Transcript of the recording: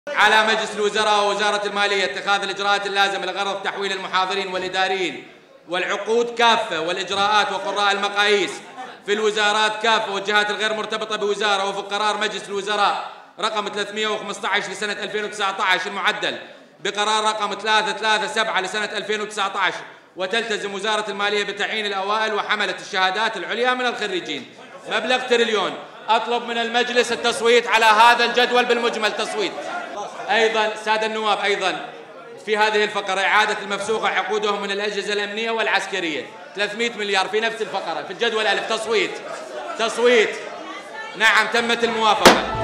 على مجلس الوزراء ووزارة المالية اتخاذ الإجراءات اللازمة لغرض تحويل المحاضرين والإداريين والعقود كافة والإجراءات وقراء المقاييس في الوزارات كافة والجهات الغير مرتبطة بوزارة وفق قرار مجلس الوزراء رقم 315 لسنة 2019 المعدل بقرار رقم 337 لسنة 2019. وتلتزم وزارة المالية بتعيين الأوائل وحملة الشهادات العليا من الخريجين مبلغ تريليون. أطلب من المجلس التصويت على هذا الجدول بالمجمل تصويت. أيضا سادة النواب، أيضا في هذه الفقرة إعادة المفسوخة عقودهم من الأجهزة الأمنية والعسكرية 300 مليار في نفس الفقرة في الجدول ألف. تصويت. نعم، تمت الموافقة.